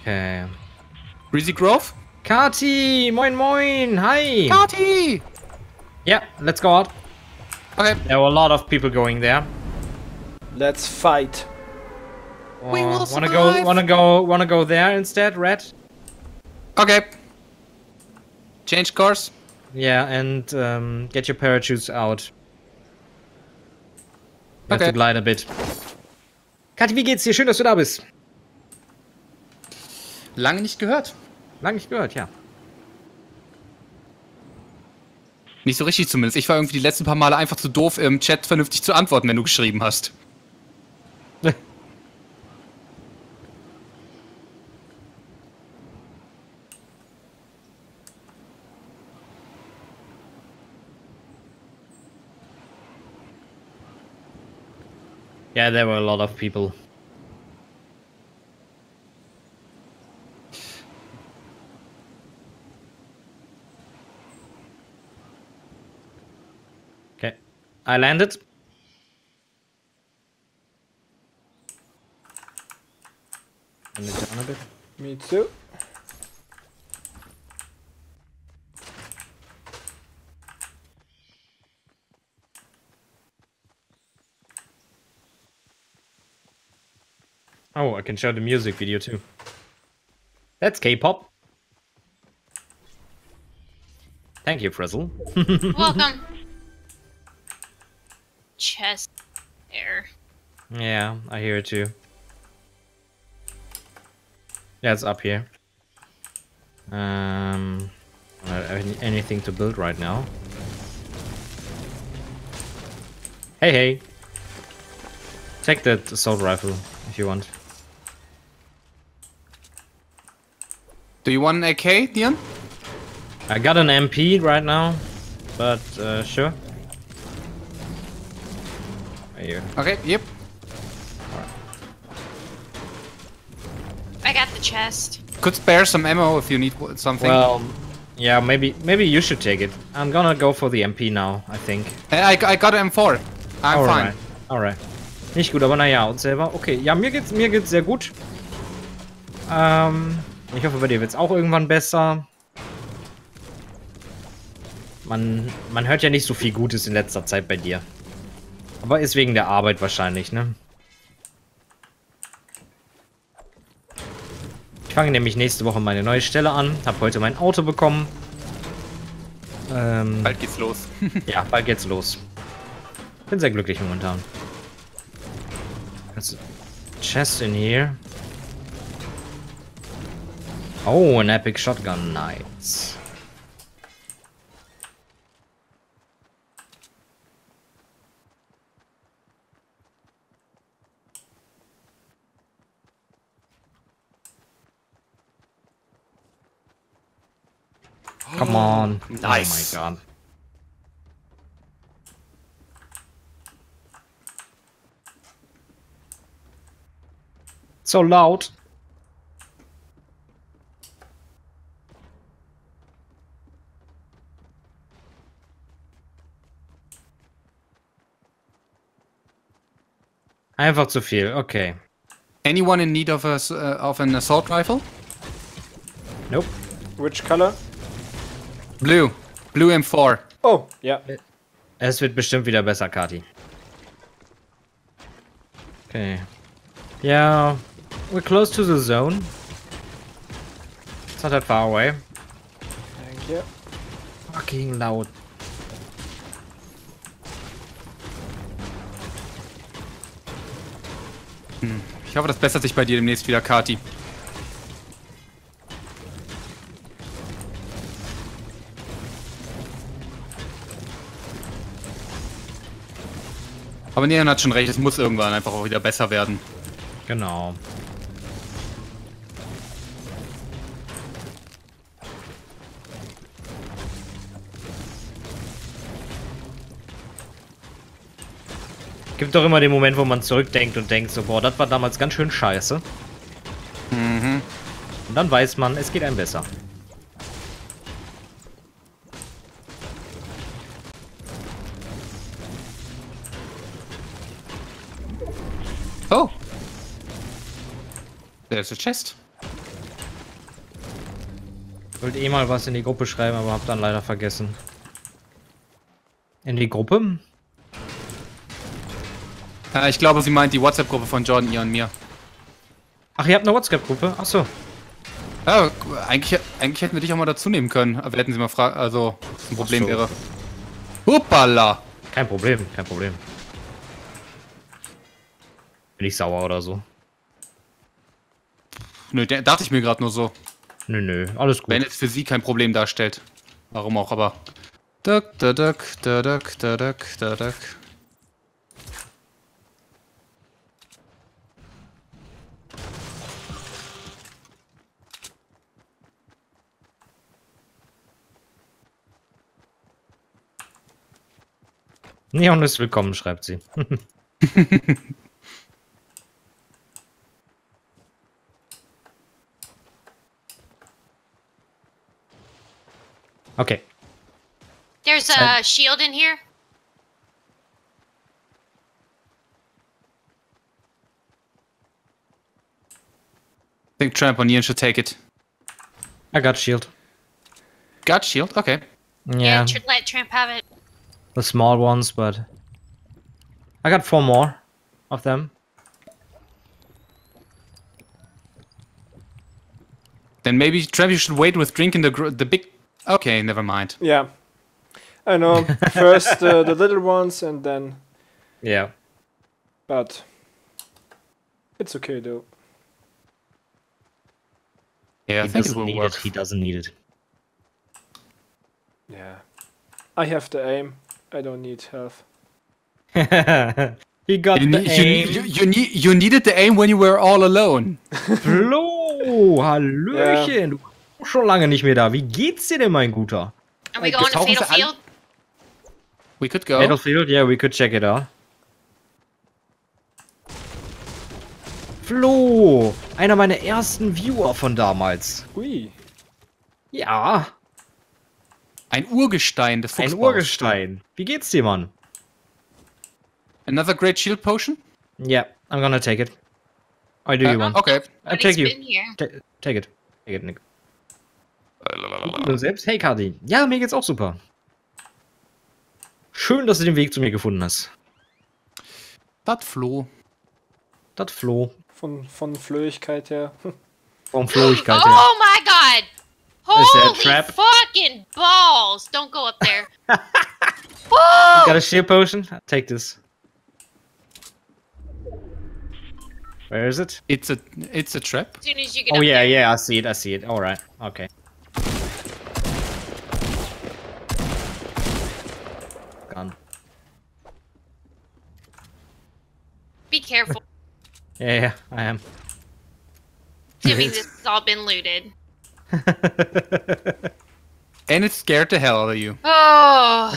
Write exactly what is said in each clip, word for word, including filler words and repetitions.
Okay. Breezy Grove? Kati, moin moin, hi. Kati! Yeah, let's go out. Okay. There were a lot of people going there. Let's fight. We will wanna survive. go? Wanna go? Wanna go there instead, Red? Okay. Change course. Yeah, and um, get your parachutes out. You Okay. have to glide a bit. Kathi, wie geht's dir? Schön, dass du da bist. Lange nicht gehört. Lang nicht gehört, ja. Nicht so richtig zumindest. Ich war irgendwie die letzten paar Male einfach zu doof, im Chat vernünftig zu antworten, wenn du geschrieben hast. Yeah, there were a lot of people. Okay, I landed. Turn it down a bit. Me too. Oh, I can show the music video too. That's K-pop. Thank you, Frizzle. Welcome. Chest there. Yeah, I hear it too. Yeah, it's up here. Um, I don't have any- anything to build right now. Hey, hey. Take that assault rifle if you want. Do you want an A K, Dion? I got an M P right now, but uh, sure. Right here. Okay, yep. I got the chest. Could spare some ammo if you need w- something. Well, yeah, maybe maybe you should take it. I'm gonna go for the M P now, I think. Hey, I, I got an M four. I'm Alright, fine. alright. Nicht gut, aber naja, und selber. Okay, ja, mir geht's, mir geht's sehr gut. Ähm, ich hoffe, bei dir wird's auch irgendwann besser. Man, man hört ja nicht so viel Gutes in letzter Zeit bei dir. Aber ist wegen der Arbeit wahrscheinlich, ne? Ich fange nämlich nächste Woche meine neue Stelle an. Hab heute mein Auto bekommen. Ähm, Bald geht's los. ja, bald geht's los. Bin sehr glücklich momentan. There's a chest in here. Oh, an epic shotgun. Nice. Come on. Nice. Oh my god. So loud. Einfach zu viel, okay. Anyone in need of, a, s- uh, of an assault rifle? Nope. Which color? Blue. Blue M four. Oh, yeah. Es wird bestimmt wieder besser, Kati. Okay. Yeah, we're close to the zone. It's not that far away. Thank you. Fucking laut. Ich hoffe, das bessert sich bei dir demnächst wieder, Kati. Aber Neon hat schon recht, es muss irgendwann einfach auch wieder besser werden. Genau. Gibt doch immer den Moment, wo man zurückdenkt und denkt so, boah, das war damals ganz schön scheiße. Mhm. Und dann weiß man, es geht einem besser. Oh. There's a chest. Wollte eh mal was in die Gruppe schreiben, aber hab dann leider vergessen. In die Gruppe? Äh, ich glaube, sie meint die WhatsApp-Gruppe von Jordan, ihr und mir. Ach, ihr habt eine WhatsApp-Gruppe? Ach so. Ja, eigentlich, eigentlich hätten wir dich auch mal dazu nehmen können. Aber hätten sie mal fragen, also, was ein Problem Ach so. wäre. Hoppala! Kein Problem, kein Problem. Bin ich sauer oder so? Nö, der, dachte ich mir gerade nur so. Nö, nö, alles gut. Wenn es für sie kein Problem darstellt. Warum auch, aber. Duck, da duck, da duck, da duck, da duck. Neon ist willkommen, schreibt sie. Okay. There's a shield in here. I think Tramp on Ian should take it. I got shield. Got shield? Okay. Yeah, Yeah, tr let Tramp have it. the small ones, but I got four more of them. Then maybe Tramp, you should wait with drinking the gr the big. Okay, never mind. Yeah. I know. First uh, the little ones and then... Yeah. But... It's okay though. Yeah, I He think it doesn't will need work. it. He doesn't need it. Yeah. I have the aim. I don't need health. He got You, the need, you, aim. you, you, need, you needed the aim when you were all alone. Flo, Hallöchen. Du bist schon lange nicht mehr da. Wie geht's dir denn, mein Guter? Are we I going to guess- Fatal Field? We could go. Battlefield? Yeah, we could check it out. Flo, einer meiner ersten Viewer von damals. Ui. Ja, Ein Urgestein des ein Fuchsbaus. Urgestein. Wie geht's dir, Mann? Another great shield potion? Yeah, I'm gonna take it. I do you Uh, want? okay. I'll Nobody's take you. been here. Ta take it. Take it, Nick. Du selbst? Hey, Kadi. Ja, mir geht's auch super. Schön, dass du den Weg zu mir gefunden hast. Das Flo. Das Flo. Von, von Flöhigkeit her. Vom Floigkeit her. Oh my god! Is that a Holy trap? fucking balls! Don't go up there. Got Woo! a shield potion? Take this. Where is it? It's a it's a trap. As soon as you get Oh up yeah, there. yeah, I see it, I see it. Alright, okay. Gone. Be careful. Yeah, yeah, I am. Assuming this has all been looted. And it scared the hell out of you. Oh,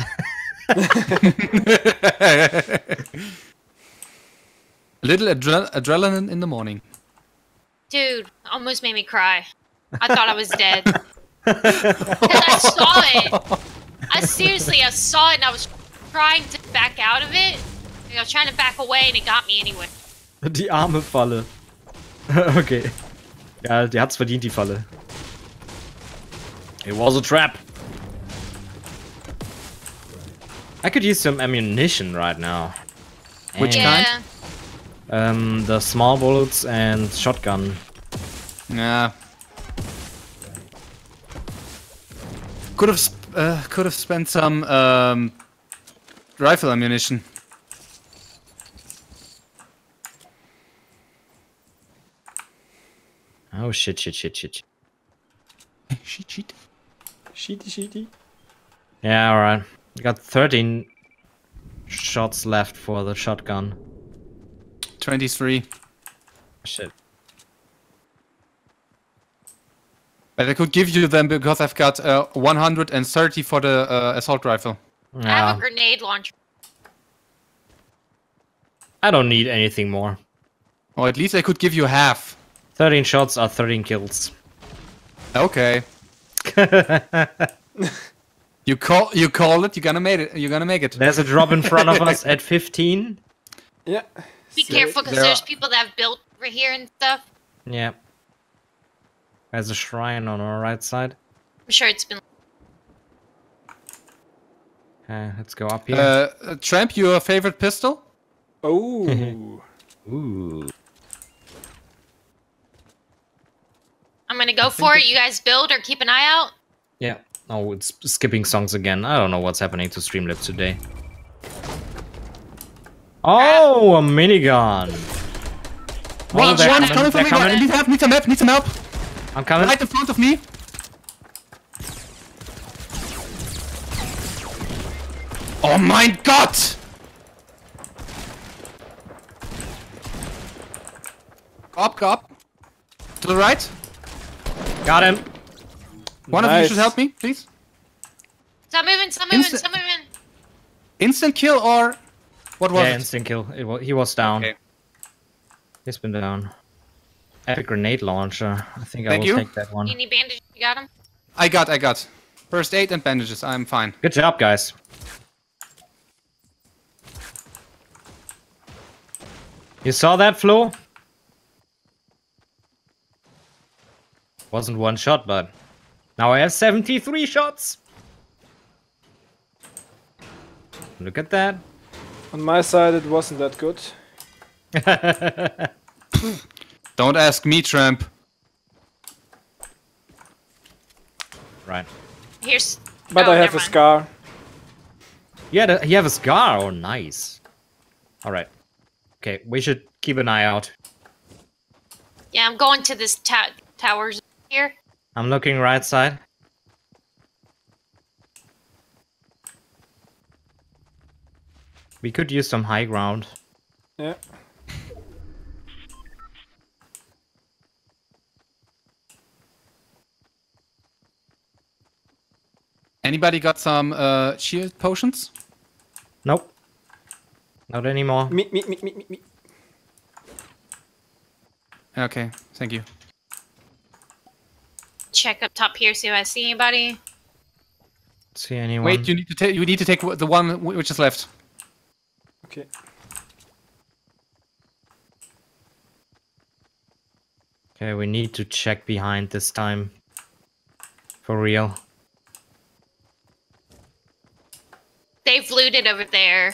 Little adre adrenaline in the morning. dude, almost made me cry. I thought I was dead. Because I saw it. I seriously, I saw it and I was trying to back out of it. I was trying to back away and it got me anyway. Die arme Falle. Okay. Ja, die hat's verdient, die Falle. It was a trap. I could use some ammunition right now. Which And, kind? Um, the small bullets and shotgun. Yeah. Could have sp uh, could have spent some um, rifle ammunition. Oh shit, shit, shit, shit. Shit, shit. Sheety sheety. Yeah, alright. Got thirteen shots left for the shotgun. twenty-three. Shit. But I could give you them because I've got uh, one hundred thirty for the uh, assault rifle. I have Yeah, a grenade launcher. I don't need anything more. Or at least I could give you half. thirteen shots are thirteen kills. Okay. You call you call it. You're gonna make it. You're gonna make it. There's a drop in front of us at fifteen. Yeah. Be So careful because there there's are- people that have built over here and stuff. Yeah. There's a shrine on our right side. I'm sure it's been. Uh, let's go up here. Uh, uh, Tramp, your favorite pistol? Oh. Ooh. I'm gonna go for it. You guys build or keep an eye out. Yeah. Oh, it's skipping songs again. I don't know what's happening to Streamlabs today. Oh, a minigun. One, they're one, coming, coming for they're me. coming. Need help, need some help, need some help. I'm coming. Right in front of me. Oh my god! Go up, go up. To the right. Got him. One of you Nice. should help me, please. Stop moving. Stop moving. Insta- Stop moving. Instant kill or what was Yeah, it? instant kill. It wa- he was down. Okay. He's been down. Epic grenade launcher. I think I Thank will you. take that one. You need bandages. You got him. I got, I got. First aid and bandages. I'm fine. Good job, guys. You saw that, Flo? Wasn't one shot, but now I have seventy-three shots. Look at that. On my side, it wasn't that good. Don't ask me, Tramp. Right. Here's. But oh, I have never a mind. scar. Yeah, the, you have a scar. Oh, nice. All right. Okay, we should keep an eye out. Yeah, I'm going to this ta- towers here. I'm looking right side. We could use some high ground. Yeah. Anybody got some uh, shield potions? Nope. Not anymore. Me, me, me, me, me, me. Okay, thank you. Check up top here. See if I see anybody. See anyone? Wait, you need to take. You need to take the one wh- which is left. Okay. Okay, we need to check behind this time. For real. They've looted over there.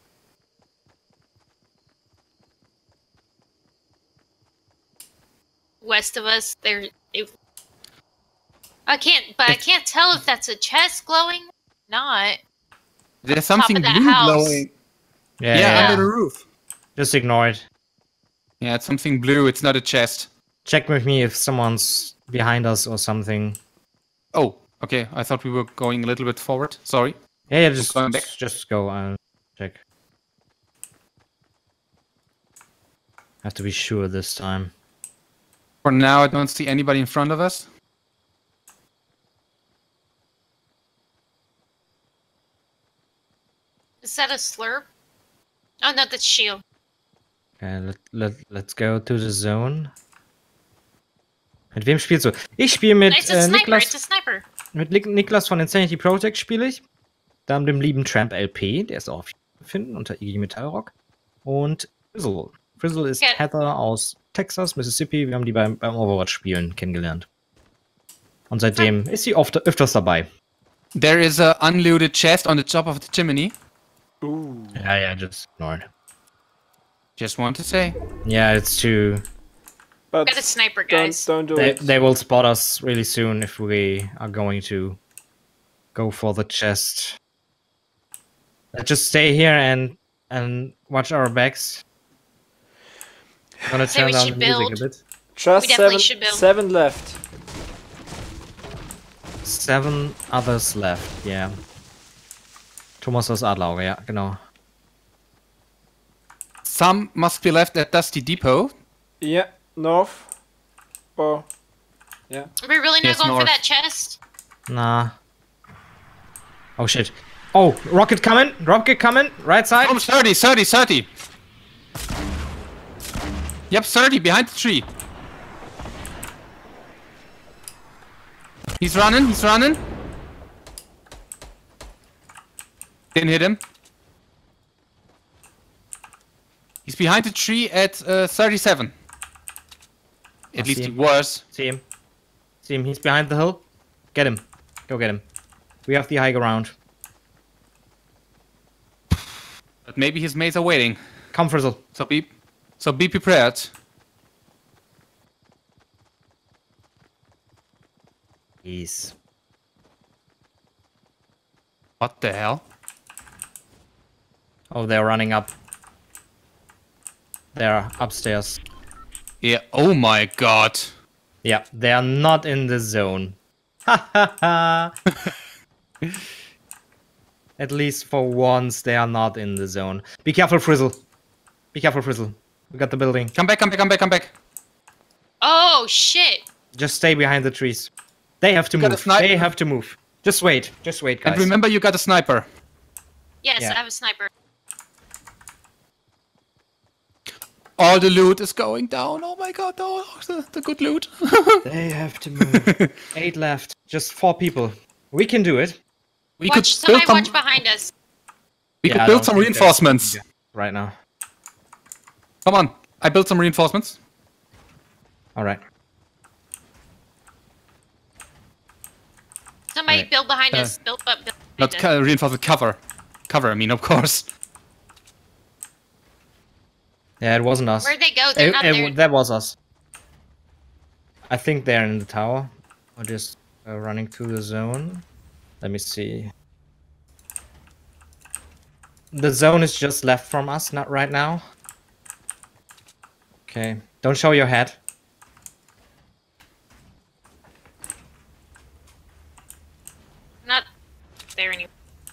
West of us, they're. It, I can't, but I can't tell if that's a chest glowing. Not. There's something that blue house. glowing. Yeah, Yeah, yeah. under the roof. Just ignore it. Yeah, it's something blue. It's not a chest. Check with me if someone's behind us or something. Oh, okay. I thought we were going a little bit forward. Sorry. Yeah, yeah, just going back. just go and check. Have to be sure this time. For now, I don't see anybody in front of us. Is that a slurp? Oh no, that's shield. Okay, let, let, let's go to the zone. Mit wem spielst du? Ich spiele mit It's a äh, sniper. It's Niklas, a sniper. mit Nik- Niklas von Insanity Project spiele ich. Dann dem lieben Tramp L P, der ist auch auf YouTube zu finden unter Iggy Metal Rock. Und Frizzle. Frizzle ist Okay. Heather aus Texas, Mississippi. Wir haben die beim, beim Overwatch-Spielen kennengelernt. Und seitdem ist sie oft, öfters dabei. There is a unlooted chest on the top of the chimney. Ooh. Ja, ja, just ignore it. Just want to say. Yeah, it's too... But Got a sniper, don't, guys. don't do They, it. they will spot us really soon if we are going to go for the chest. Let's just stay here and and watch our backs. I'm gonna Say turn we down the should music build. a bit. Just We definitely seven, should build. seven left. Seven others left, yeah. Thomas aus Adlerauge, ja, genau. Some must be left at Dusty Depot. Yeah, north. Or Are we really not Yes, going north. for that chest? Nah. Oh shit. Oh, rocket coming! Rocket coming! Right side! Oh, thirty, thirty, thirty. Yep, thirty behind the tree. He's running, he's running. Didn't hit him. He's behind the tree at uh, thirty-seven. At I least see he him. was. See him. See him, he's behind the hill. Get him. Go get him. We have the high ground. But maybe his mates are waiting. Come, Frizzle. So be, so be prepared. Peace. What the hell? Oh, they're running up. They're upstairs. Yeah. Oh my god. Yeah, they are not in the zone. Ha ha ha! At least for once, they are not in the zone. Be careful, Frizzle. Be careful, Frizzle. We got the building. Come back, come back, come back, come back. Oh shit! Just stay behind the trees. They have to You got a move. sniper? They have to move. Just wait. Just wait, guys. And remember, you got a sniper. Yes, Yeah. I have a sniper. All the loot is going down. Oh my god, oh, the, the good loot. They have to move. Eight left. Just four people. We can do it. we Watch, could build somebody some, watch behind us. we Yeah, I could build don't some think there's- reinforcements. yeah, Right now. Come on, I built some reinforcements. All right. Somebody Right. build behind Uh, us. Build up. Build Not behind us. co- reinforcement, cover. Cover, I mean, of course. Yeah, it wasn't us. Where'd they go? They're It- not it- there. that was us. I think they're in the tower. Or just uh, running through the zone. Let me see. The zone is just left from us, not right now. Okay. Don't show your head. Not there anymore.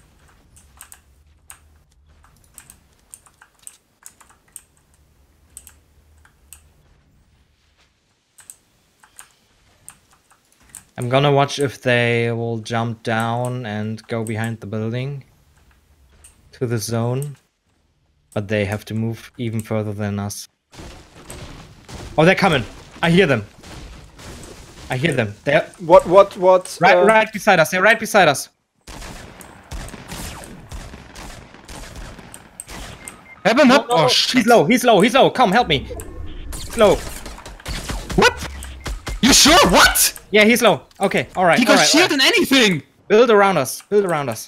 I'm gonna watch if they will jump down and go behind the building to the zone. But they have to move even further than us. Oh, they're coming. I hear them. I hear them. They're What? What? What? right, uh, right beside us. They're right beside us. Have him up. No, Oh no, shit. He's low. He's low. He's low. Come, help me. He's low. What? You sure? What? Yeah, he's low. Okay. All right. He got all right, all shield right. and anything. Build around us. Build around us.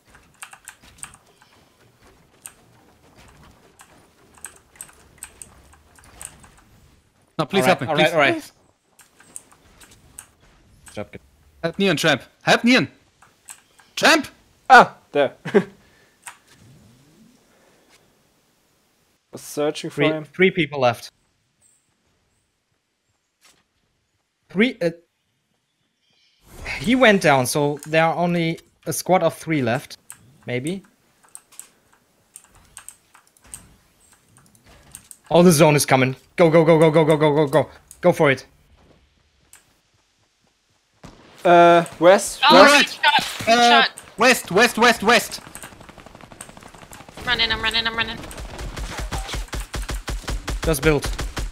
No, please All help right, me. all please. right, all right. Please. Job good. Help Neon, Tramp. Help Neon. Tramp. Ah, there. Was searching for Three, him. three people left. Three. Uh, he went down, so there are only a squad of three left, maybe. Oh, the zone is coming. Go, go, go, go, go, go, go, go, go. Go for it. Uh, west. Oh, west. right. good shot. Good Uh, shot. west, west, west, west. I'm running. I'm running. I'm running. Just build.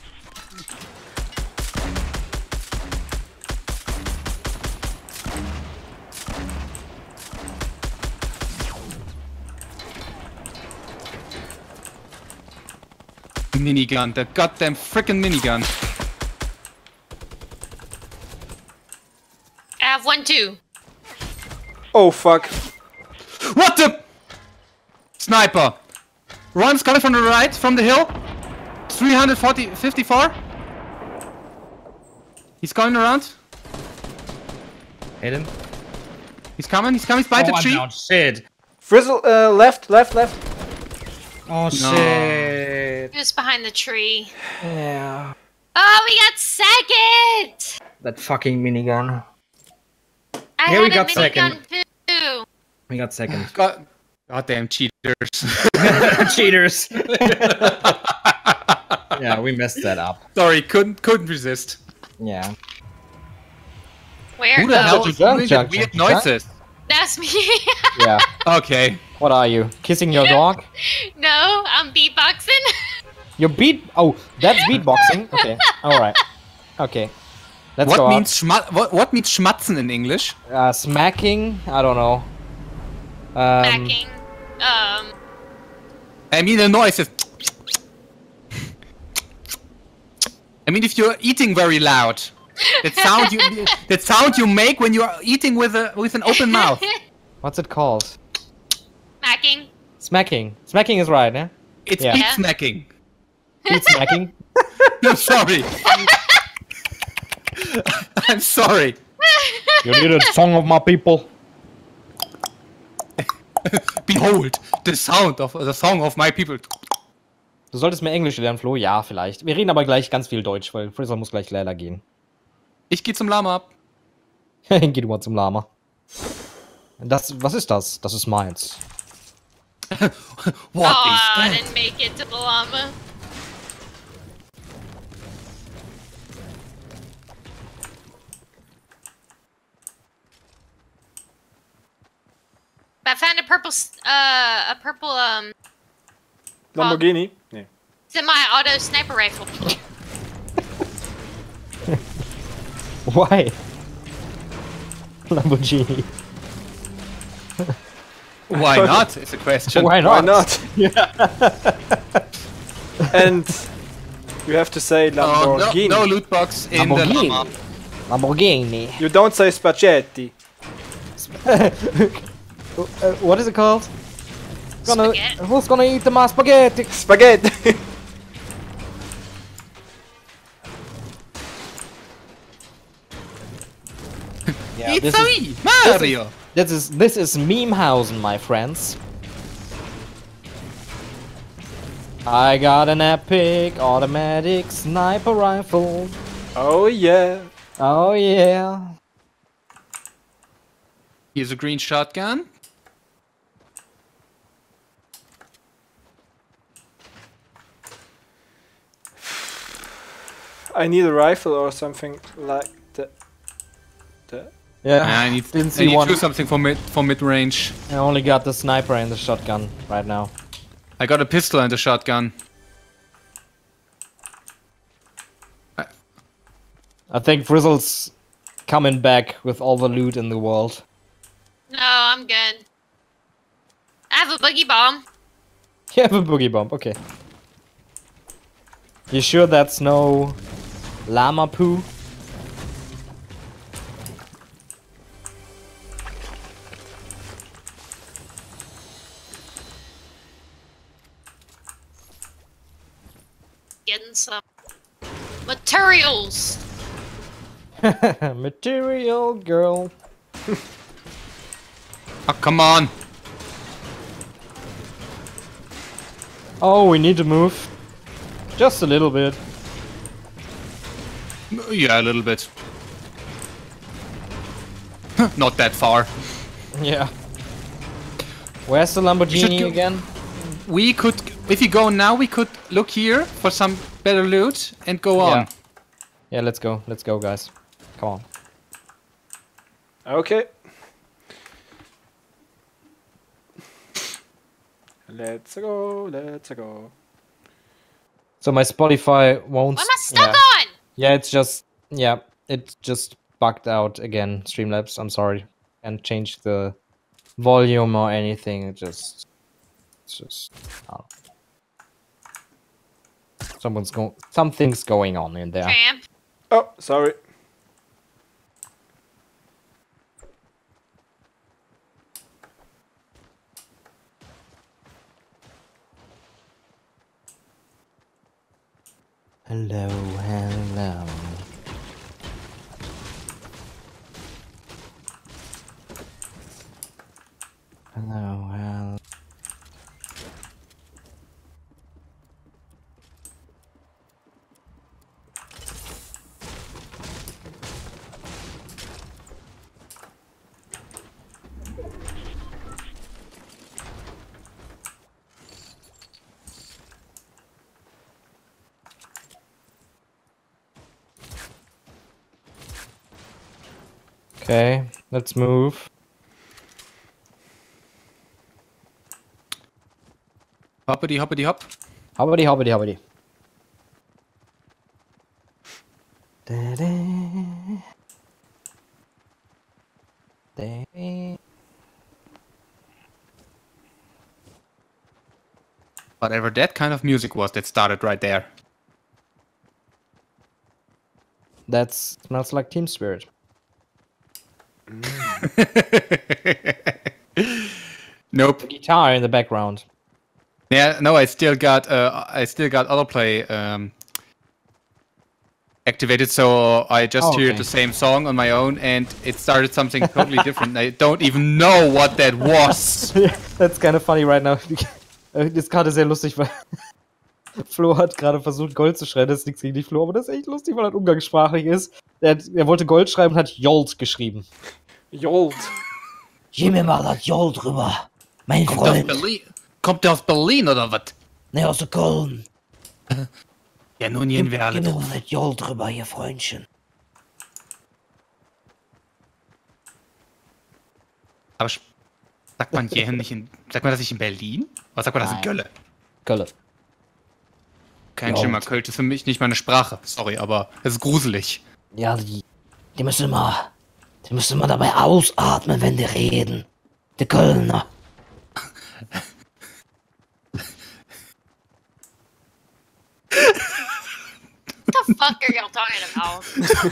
Minigun, the goddamn freaking minigun. I have one too. Oh fuck. What the? Sniper. Runs coming from the right, from the hill. three forty, fifty-four. He's going around. Hit him. He's coming, he's coming, he's by Oh, the I'm tree. down. Shit. Frizzle. Uh, left. Left. Left. Oh, shit. He was behind the tree. Yeah. Oh, we got second. That fucking minigun. I Yeah, we had a got minigun second. too. We got second. God, goddamn cheaters. Cheaters. Yeah, we messed that up. Sorry, couldn't couldn't resist. Yeah. Where? Who the Oh, hell is Junk, doing junk, that weird junk, junk. noises? That's me. Yeah. Okay. What are you? Kissing your dog? No, I'm beatboxing. Your beat? Oh, that's beatboxing. Okay. All right. Okay. Let's What go means schma what what means schmatzen in English? out. Uh, smacking? I don't know. Um, Backing. Um. I mean the noises. I mean if you're eating very loud. That sound you that sound you make when you are eating with a with an open mouth. What's it called? Smacking. Smacking. Smacking is right, eh? It's Yeah. beat Yeah. smacking. Beat smacking. I'm sorry. I'm sorry. You need a song of my people. Behold the sound of the song of my people. Du solltest mehr Englisch lernen, Flo. Ja, vielleicht. Wir reden aber gleich ganz viel Deutsch, weil Frizzle muss gleich leider gehen. Ich gehe zum Lama. Geh du mal zum Lama. Das, was ist das? Das ist meins. What oh, I is that? didn't make it to the llama. I found a purple, s- uh, a purple, um, Lamborghini? Nee. semi-auto sniper rifle. Why? Lamborghini. Why not? Is a question. Why Why not? not? And you have to say Oh, no, Lamborghini. no loot box in the Lamborghini. Lama. Lamborghini. You don't say spaghetti. Uh, what is it called? Gonna, Spaghetti. who's gonna eat the my spaghetti? Spaghetti. Yeah, It's this, a is, me, Mario. this is this is Memehausen, my friends. I got an epic automatic sniper rifle. Oh yeah. Oh yeah. Here's a green shotgun. I need a rifle or something like that. that. Yeah. I need, Didn't I see need one. to do something for mid for mid range. I only got the sniper and the shotgun right now. I got a pistol and a shotgun. I think Frizzle's coming back with all the loot in the world. No, I'm good. I have a boogie bomb. You have a boogie bomb, okay. You sure that's no llama poo? Getting some materials. Material girl. Oh, come on. Oh, we need to move. Just a little bit. Yeah, a little bit. Not that far. Yeah. Where's the Lamborghini go- again? We could, if you go now, we could look here for some better loot and go on. Yeah. Yeah, let's go. Let's go, guys. Come on. Okay. Let's go, let's go. So my Spotify won't. What am I stuck yeah. on? Yeah, it's just yeah, it just bugged out again. Streamlabs, I'm sorry, and change the volume or anything. It just, it's just. Oh. Someone's going. Something's going on in there. Tramp. Oh, sorry. Hello, hello. Hello, hello. Okay, let's move. Hoppity hoppity hop. Hobbity, hobbity, hobbity. Da-da. Da-da. Whatever that kind of music was that started right there. That smells like team spirit. Nope. Guitar in the background. Yeah, no, I still got uh, I still got autoplay um, activated, so I just Oh, heard okay. the same song on my own, and it started something totally different. I don't even know what that was. That's kind of funny right now. Das ist gerade sehr lustig, weil Flo hat gerade versucht, Gold zu schreiben. Das ist nichts gegen dich, Flo, aber das ist echt lustig, weil das umgangssprachlich ist. Er, hat, er wollte Gold schreiben und hat Jolt geschrieben. Jolt. Gib mir mal das Jolt rüber. Mein Kommt der aus Freund. Berlin? Kommt der aus Berlin oder was? Ne, aus der Köln. Ja, nun gehen wir alle Gib mir drauf. mal das Jolt rüber, hier, Freundchen. Aber sch- sagt man hier nicht in. Sagt man das nicht in Berlin? Oder sagt man das in Nein. Gölle? Kölle. Kein Ja. Schimmer, Kölsch ist für mich nicht meine Sprache. Sorry, aber es ist gruselig. Ja, die, die müssen mal, die müssen mal dabei ausatmen, wenn die reden. Die Kölner. What the fuck are y'all talking about?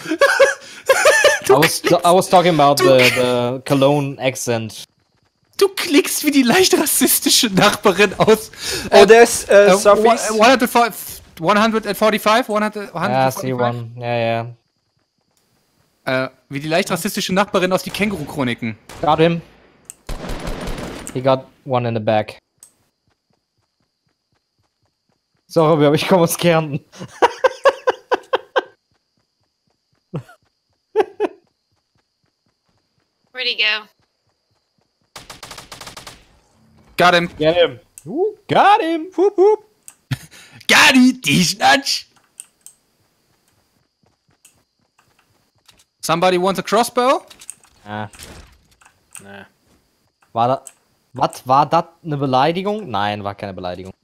I was, I was talking about the, the Cologne accent. Du klickst wie die leicht rassistische Nachbarin aus. Oh, there's uh, Äh, Southeast. hundertfünfundvierzig, hundertfünfundfünfzig, Ja, C hundertfünfundvierzig. one. Ja, ja. Äh, wie die leicht rassistische Nachbarin aus die Känguru-Chroniken. Got him. He got one in the back. Sorry, aber ich komme aus Kärnten. Where'd he go? Got him. Get him. Ooh, got him. Whoop, whoop. Got it, die Schnatsch. Somebody wants a crossbow? Ah, Nah. war da... Was, war das eine Beleidigung? Nein, war keine Beleidigung.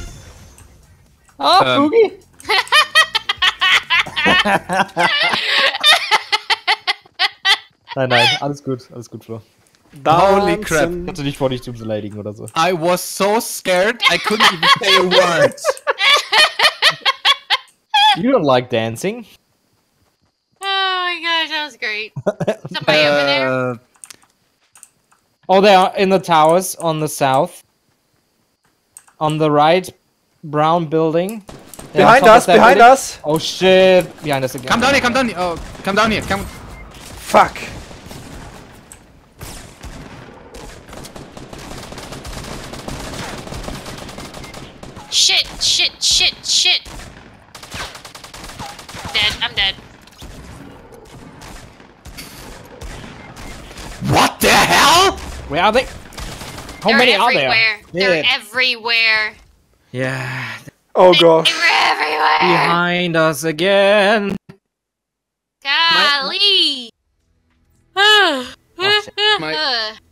Ah, Ähm. Fugi! Nein, nein, alles gut, alles gut, Flo. Holy crap. Dancen. Ich hatte nicht vor, dich zu beleidigen oder so. I was so scared, I couldn't even say a word. You don't like dancing. Oh my gosh, that was great. Somebody over there? Äh, Oh, they are in the towers on the south. On the right, brown building. They're on Behind top of us, that behind building. us. Oh shit! Behind us again. come down here, come down here. Oh, come down here. Come. Fuck. Shit, shit, shit, shit. Dead, I'm dead. What the hell? Where are they? How They're many are everywhere. there? They're Yeah. everywhere. Yeah, Oh They gosh. were everywhere. behind us again. Golly. Oh, My- uh,